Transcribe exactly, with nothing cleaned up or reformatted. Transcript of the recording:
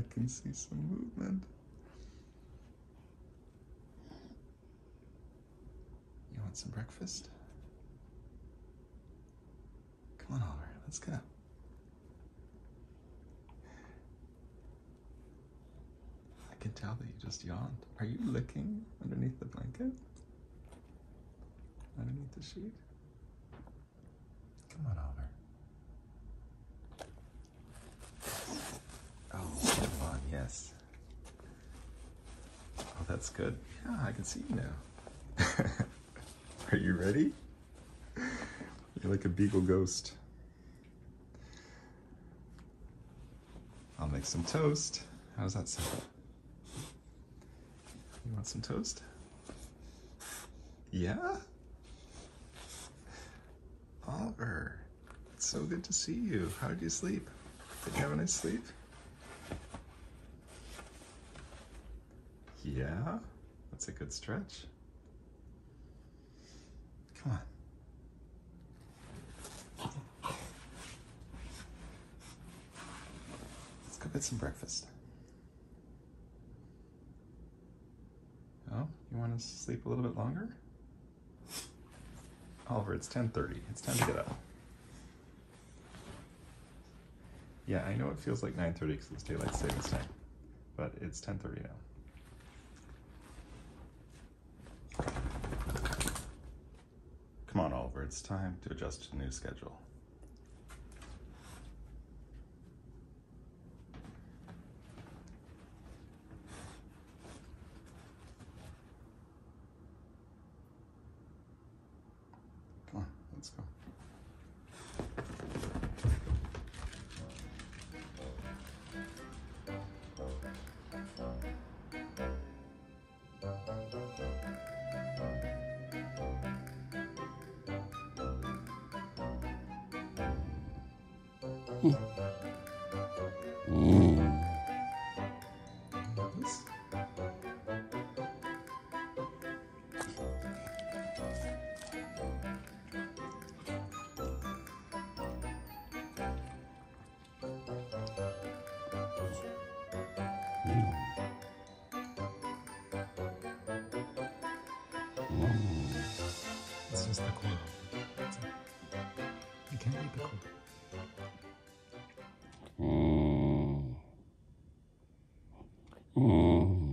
can see some movement. You want some breakfast? Come on, Oliver, let's go. I can tell that you just yawned. Are you licking underneath the blanket? Underneath the sheet? Come on, Oliver. Oh, come on, yes. Oh, that's good. Yeah, I can see you now. Are you ready? You're like a Beagle ghost. I'll make some toast. How does that sound? You want some toast? Yeah? Oliver, it's so good to see you. How did you sleep? Did you have a nice sleep? Yeah? That's a good stretch. Come on. Let's go get some breakfast. Oh, you want to sleep a little bit longer? Oliver, it's ten thirty. It's time to get up. Yeah, I know it feels like nine thirty because it's daylight savings time, but it's ten thirty now. Come on, Oliver, it's time to adjust to the new schedule. Come on, let's go. Mm. This? Mm. Mm. It's just the core. You can't eat the core. Mm. Mm.